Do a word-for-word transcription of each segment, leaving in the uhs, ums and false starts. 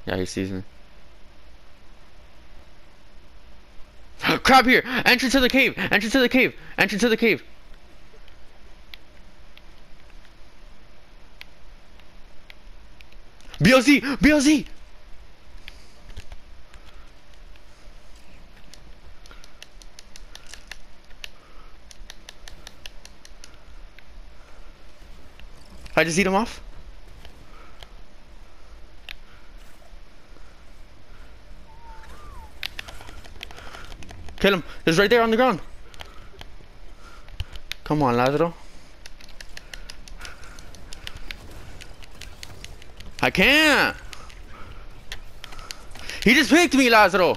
Yeah, he sees me. Crab here! Enter to the cave! Enter to the cave! Enter to the cave! B L Z! B L Z! I just eat him off? Kill him. He's right there on the ground. Come on, Lazaro. I can't. He just picked me, Lazaro.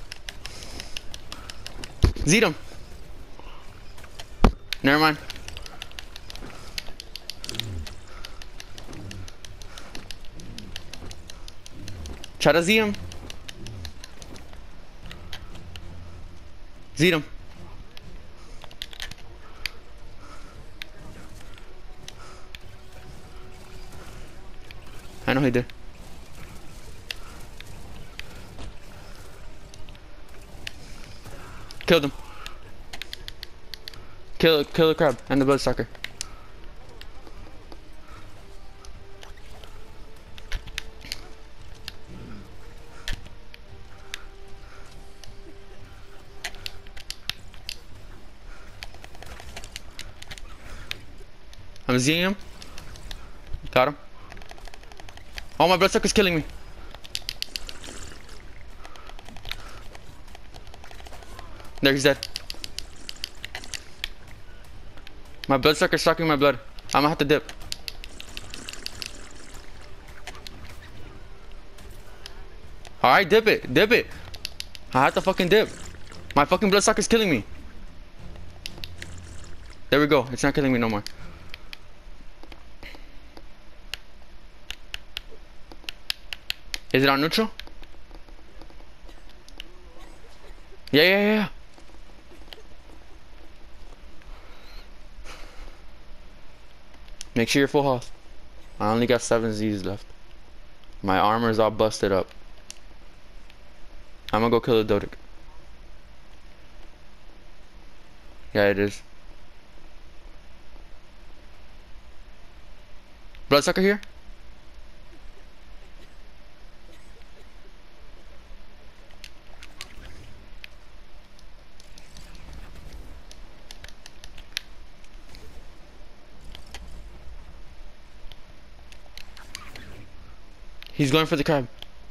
Zeet him. Never mind. Try to Z him. Zeet him. I know he did. Killed him. Kill, kill the crab and the bloodsucker. I'm seeing him. Got him. Oh, my bloodsucker's killing me. There, he's dead. My bloodsucker's sucking my blood. I'm gonna have to dip. Alright, dip it. Dip it. I have to fucking dip. My fucking bloodsucker's killing me. There we go. It's not killing me no more. Is it on neutral? Yeah, yeah, yeah. Make sure you're full health. I only got seven Z's left. My armor's all busted up. I'm gonna go kill the Dodic. Yeah, it is. Bloodsucker here? He's going for the crab.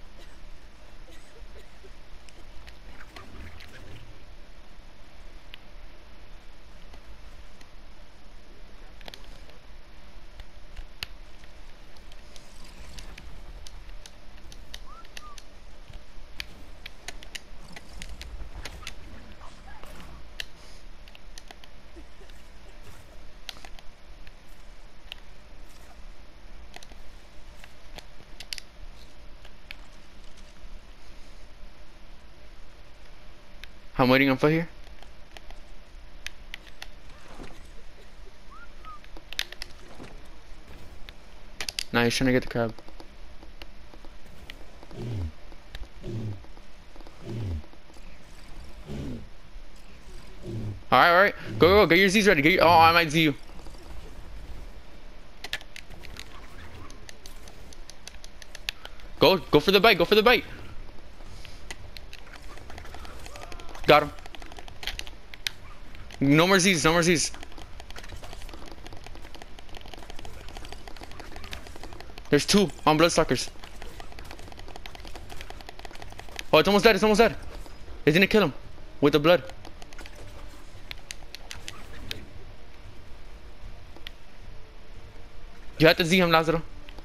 I'm waiting on foot here. Nah, he's trying to get the crab. Alright, alright. Go, go, go. Get your Z's ready. Get your, oh, I might Z you. Go, go for the bite. Go for the bite. Got him. No more Z's, no more Z's. There's two on bloodsuckers. Oh, it's almost dead, it's almost dead. It didn't kill him with the blood. You have to Z him, Lazaro.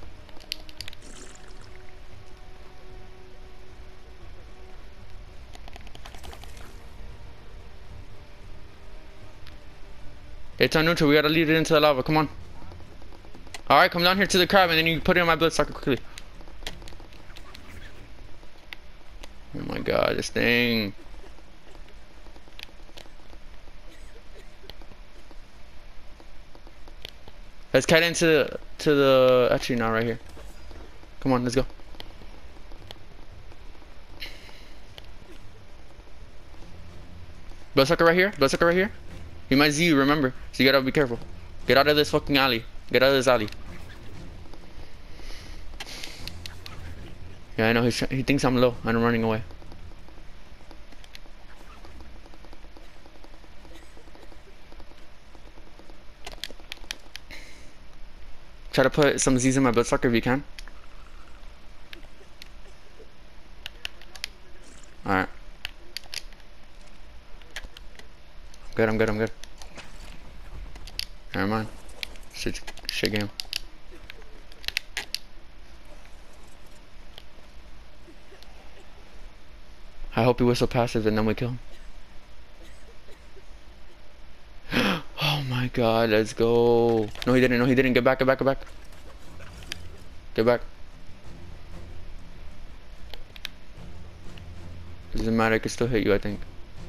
It's on neutral, we gotta lead it into the lava, come on. Alright, come down here to the crab and then you put it in my bloodsucker quickly. Oh my god, this thing. Let's cut into the, to the, actually not right here. Come on, let's go. Bloodsucker right here. Bloodsucker right here. He might see you, remember. So you gotta be careful. Get out of this fucking alley. Get out of this alley. Yeah, I know. He's, he thinks I'm low and I'm running away. Try to put some Z's in my Bloodsucker if you can. Alright. Good, I'm good, I'm good. Never mind. Shit, shit game. I hope he was so passive and then we kill him. Oh my god, let's go. No, he didn't. No, he didn't. Get back, get back, get back. Get back. Doesn't matter, I can still hit you, I think.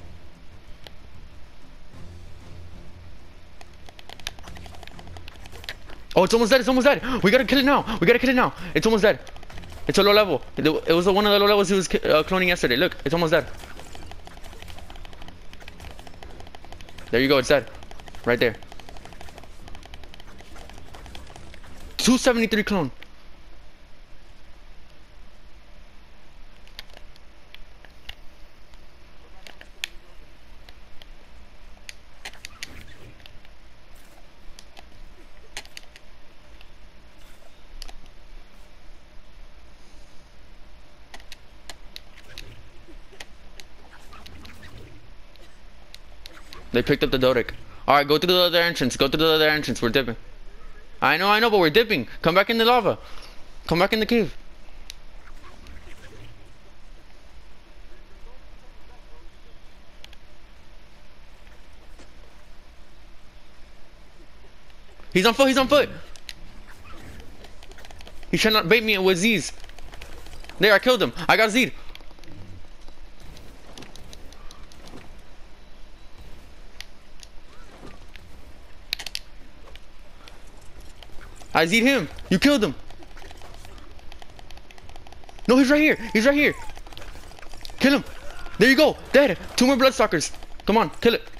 Oh, it's almost dead, it's almost dead. We gotta kill it now. We gotta kill it now. It's almost dead. It's a low level. It, it was one of the low levels he was uh, cloning yesterday. Look, it's almost dead. There you go, it's dead. Right there. two seventy-three clone. They picked up the Dodic. Alright, go through the other entrance. Go through the other entrance. We're dipping. I know, I know, but we're dipping. Come back in the lava. Come back in the cave. He's on foot, he's on foot. He's trying to bait me with Z's. There, I killed him. I got Z'd. I Z'd him. You killed him. No, he's right here. He's right here. Kill him. There you go. Dead. Two more Bloodsuckers. Come on, kill it.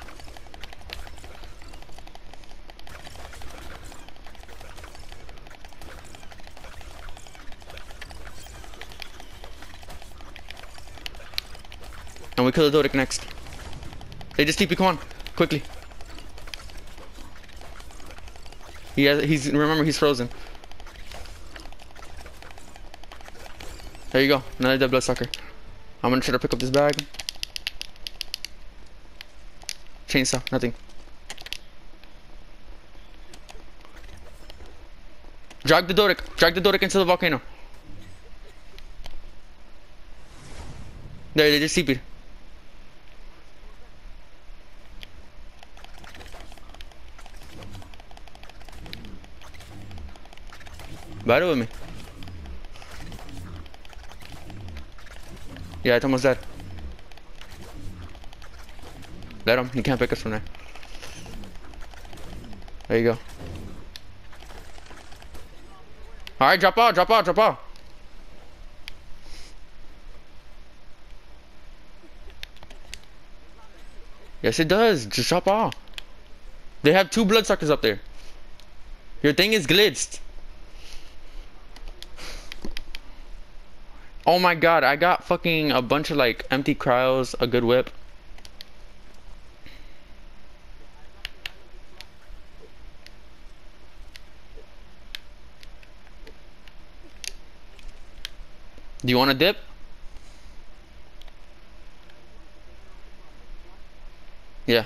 And we kill the Dodic next. They just T P. Come on, quickly. He has, he's, remember, he's frozen. There you go, another dead Bloodsucker. I'm gonna try to pick up this bag. Chainsaw, nothing. Drag the Dodic, drag the Dodic into the volcano. There, they just T P'd. Battle with me. Yeah, it's almost dead. Let him. He can't pick us from there. There you go. Alright, drop out, drop out, drop out. Yes, it does. Just drop out. They have two Bloodsuckers up there. Your thing is glitched. Oh my god, I got fucking a bunch of like empty cryos, a good whip. Do you want to dip? Yeah.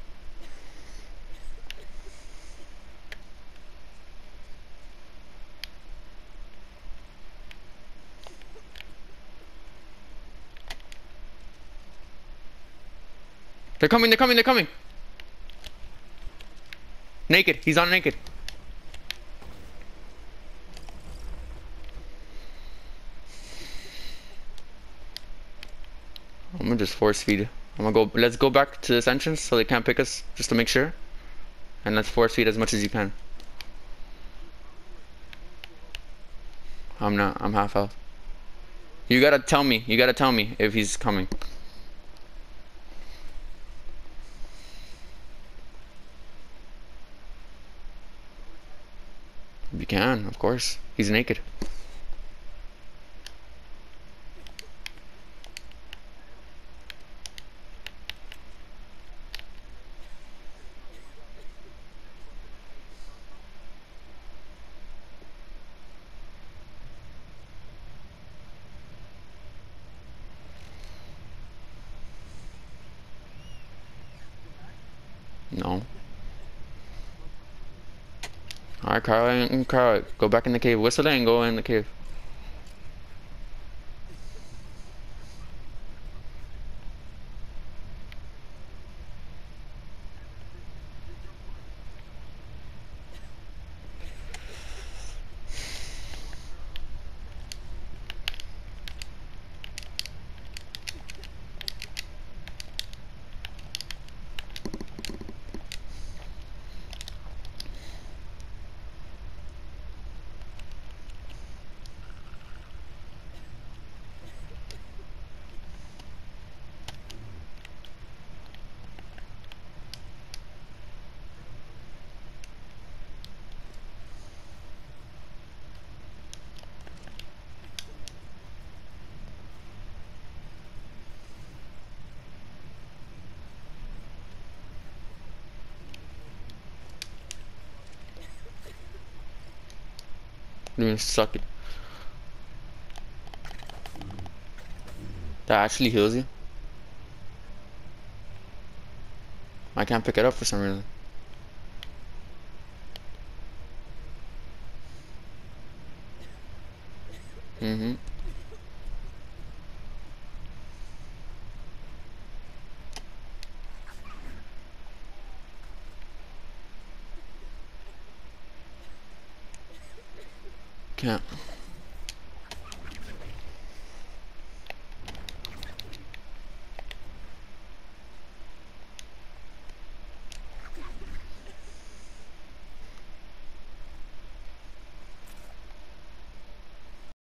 They're coming, they're coming, they're coming. Naked, he's on naked. I'm gonna just force feed. I'm gonna go, let's go back to this entrance so they can't pick us, just to make sure. And let's force feed as much as you can. I'm not, I'm half health. You gotta tell me, you gotta tell me if he's coming. can, of course. He's naked. No. Alright, Carl, Carl, go back in the cave. Whistle it and go in the cave. You mean suck it. That actually heals you. I can't pick it up for some reason. Mm-hmm. Can't.